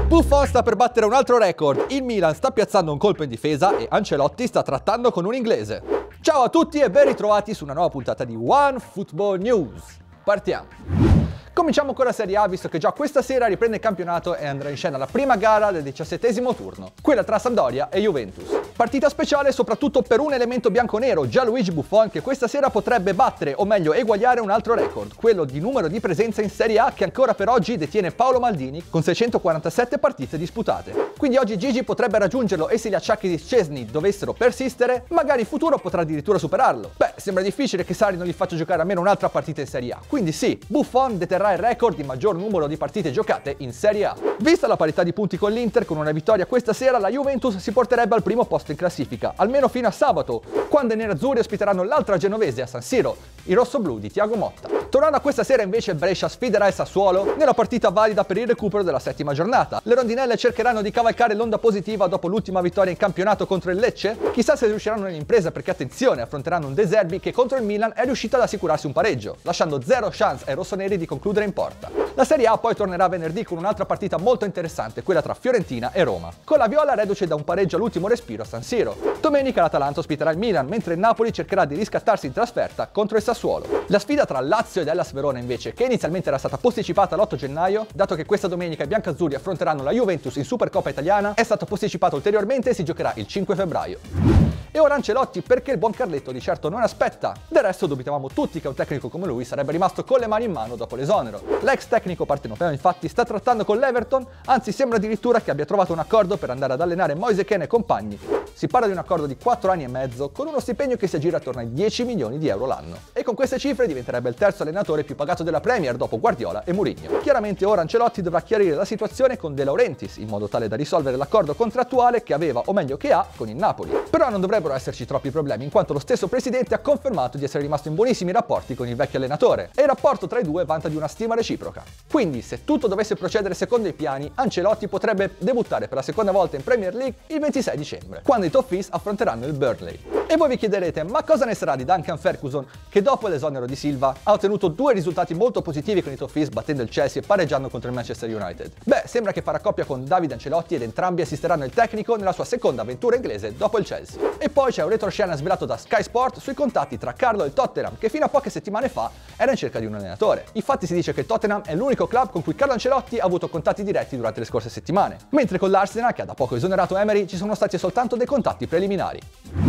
Buffon sta per battere un altro record, il Milan sta piazzando un colpo in difesa e Ancelotti sta trattando con un inglese. Ciao a tutti e ben ritrovati su una nuova puntata di One Football News. Partiamo! Cominciamo con la Serie A, visto che già questa sera riprende il campionato e andrà in scena la prima gara del 17° turno, quella tra Sampdoria e Juventus. Partita speciale soprattutto per un elemento bianconero, Gianluigi Buffon, che questa sera potrebbe battere, o meglio eguagliare un altro record, quello di numero di presenza in Serie A che ancora per oggi detiene Paolo Maldini con 647 partite disputate. Quindi oggi Gigi potrebbe raggiungerlo e se gli acciacchi di Szczesny dovessero persistere, magari in futuro potrà addirittura superarlo. Beh, sembra difficile che Sarri non gli faccia giocare almeno un'altra partita in Serie A, quindi sì, Buffon deterrà il record di maggior numero di partite giocate in Serie A. Vista la parità di punti con l'Inter, con una vittoria questa sera la Juventus si porterebbe al primo posto in classifica, almeno fino a sabato, quando i nerazzurri ospiteranno l'altra genovese a San Siro, i rossoblù di Thiago Motta. Tornando a questa sera invece il Brescia sfiderà il Sassuolo nella partita valida per il recupero della settima giornata. Le rondinelle cercheranno di cavalcare l'onda positiva dopo l'ultima vittoria in campionato contro il Lecce. Chissà se riusciranno nell'impresa perché attenzione, affronteranno un De Zerbi che contro il Milan è riuscito ad assicurarsi un pareggio, lasciando zero chance ai rossoneri di concludere in porta. La Serie A poi tornerà venerdì con un'altra partita molto interessante, quella tra Fiorentina e Roma, con la Viola reduce da un pareggio all'ultimo respiro a San Siro. Domenica l'Atalanta ospiterà il Milan, mentre il Napoli cercherà di riscattarsi in trasferta contro il Sassuolo. La sfida tra Lazio ed Hellas Verona invece, che inizialmente era stata posticipata l'8 gennaio, dato che questa domenica i biancazzurri affronteranno la Juventus in Supercoppa italiana, è stato posticipato ulteriormente e si giocherà il 5 febbraio. E ora Ancelotti, perché il buon Carletto di certo non aspetta. Del resto dubitavamo tutti che un tecnico come lui sarebbe rimasto con le mani in mano dopo l'esonero. L'ex tecnico partenopeo infatti sta trattando con l'Everton, anzi sembra addirittura che abbia trovato un accordo per andare ad allenare Moise Kean e compagni. Si parla di un accordo di 4 anni e mezzo con uno stipendio che si aggira attorno ai 10 milioni di euro l'anno. E con queste cifre diventerebbe il terzo allenatore più pagato della Premier dopo Guardiola e Mourinho. Chiaramente ora Ancelotti dovrà chiarire la situazione con De Laurentiis in modo tale da risolvere l'accordo contrattuale che aveva, o meglio che ha, con il Napoli. Però non dovrebbero esserci troppi problemi in quanto lo stesso presidente ha confermato di essere rimasto in buonissimi rapporti con il vecchio allenatore e il rapporto tra i due vanta di una stima reciproca. Quindi se tutto dovesse procedere secondo i piani, Ancelotti potrebbe debuttare per la seconda volta in Premier League il 26 dicembre, quando i Toffees affronteranno il Burnley. E voi vi chiederete, ma cosa ne sarà di Duncan Ferguson, che dopo l'esonero di Silva ha ottenuto due risultati molto positivi con i Toffees battendo il Chelsea e pareggiando contro il Manchester United? Beh, sembra che farà coppia con Davide Ancelotti ed entrambi assisteranno il tecnico nella sua seconda avventura inglese dopo il Chelsea. E poi c'è un retroscena svelato da Sky Sport sui contatti tra Carlo e il Tottenham, che fino a poche settimane fa era in cerca di un allenatore. Infatti si dice che il Tottenham è l'unico club con cui Carlo Ancelotti ha avuto contatti diretti durante le scorse settimane, mentre con l'Arsenal, che ha da poco esonerato Emery, ci sono stati soltanto dei contatti preliminari.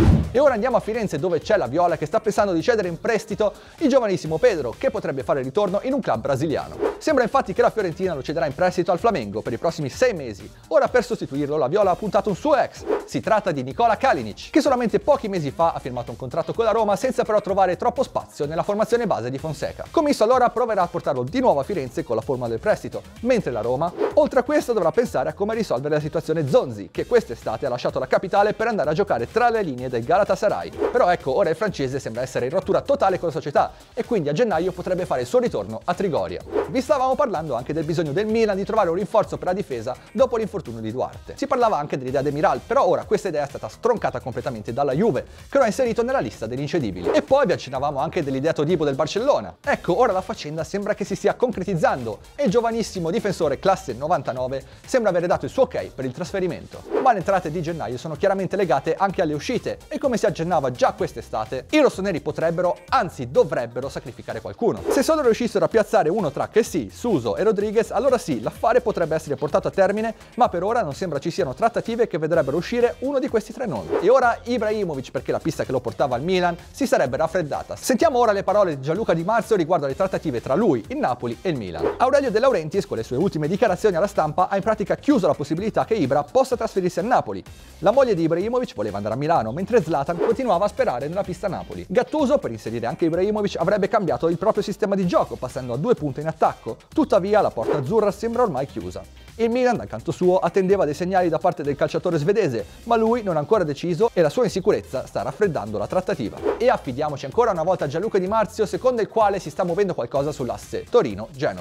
E ora andiamo a Firenze, dove c'è la Viola che sta pensando di cedere in prestito il giovanissimo Pedro, che potrebbe fare ritorno in un club brasiliano. Sembra infatti che la Fiorentina lo cederà in prestito al Flamengo per i prossimi 6 mesi. Ora per sostituirlo la Viola ha puntato un suo ex. Si tratta di Nikola Kalinic, che solamente pochi mesi fa ha firmato un contratto con la Roma senza però trovare troppo spazio nella formazione base di Fonseca. Commisso allora proverà a portarlo di nuovo a Firenze con la formula del prestito, mentre la Roma, oltre a questo, dovrà pensare a come risolvere la situazione Zonzi, che quest'estate ha lasciato la capitale per andare a giocare tra le linee del Galatasaray. Però ecco, ora il francese sembra essere in rottura totale con la società e quindi a gennaio potrebbe fare il suo ritorno a Trigoria. Vi stavamo parlando anche del bisogno del Milan di trovare un rinforzo per la difesa dopo l'infortunio di Duarte. Si parlava anche dell'idea del Miral, però ora questa idea è stata stroncata completamente dalla Juve, che lo ha inserito nella lista degli incedibili. E poi vi accennavamo anche dell'idea Todibo del Barcellona. Ecco, ora la faccenda sembra che si stia concretizzando e il giovanissimo difensore classe 99 sembra avere dato il suo ok per il trasferimento. Ma le entrate di gennaio sono chiaramente legate anche alle uscite e come si accennava già quest'estate, i rossoneri potrebbero, anzi dovrebbero sacrificare qualcuno. Se solo riuscissero a piazzare uno tra Kessie, Suso e Rodriguez, allora sì, l'affare potrebbe essere portato a termine, ma per ora non sembra ci siano trattative che vedrebbero uscire uno di questi tre nomi. E ora Ibrahimovic, perché la pista che lo portava al Milan si sarebbe raffreddata. Sentiamo ora le parole di Gianluca Di Marzio riguardo alle trattative tra lui, il Napoli e il Milan. Aurelio De Laurentiis, con le sue ultime dichiarazioni alla stampa, ha in pratica chiuso la possibilità che Ibra possa trasferirsi al Napoli. La moglie di Ibrahimovic voleva andare a Milano, mentre Zlatan continuava a sperare nella pista Napoli. Gattuso, per inserire anche Ibrahimovic, avrebbe cambiato il proprio sistema di gioco, passando a 2 punte in attacco. Tuttavia, la porta azzurra sembra ormai chiusa. Il Milan, dal canto suo, attendeva dei segnali da parte del calciatore svedese, ma lui non ha ancora deciso e la sua insicurezza sta raffreddando la trattativa. E affidiamoci ancora una volta a Gianluca Di Marzio, secondo il quale si sta muovendo qualcosa sull'asse Torino-Genova.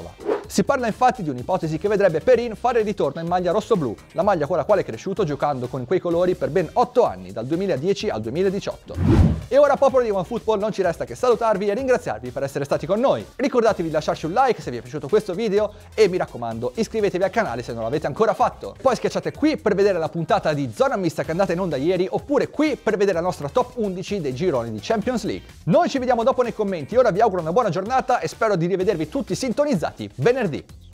Si parla infatti di un'ipotesi che vedrebbe Perin fare ritorno in maglia rosso-blu, la maglia con la quale è cresciuto giocando con quei colori per ben 8 anni, dal 2010 al 2018. E ora, popolo di OneFootball, non ci resta che salutarvi e ringraziarvi per essere stati con noi. Ricordatevi di lasciarci un like se vi è piaciuto questo video e mi raccomando, iscrivetevi al canale se non l'avete ancora fatto. Poi schiacciate qui per vedere la puntata di Zona Mista che è andata in onda ieri, oppure qui per vedere la nostra top 11 dei gironi di Champions League. Noi ci vediamo dopo nei commenti, ora vi auguro una buona giornata e spero di rivedervi tutti sintonizzati venerdì.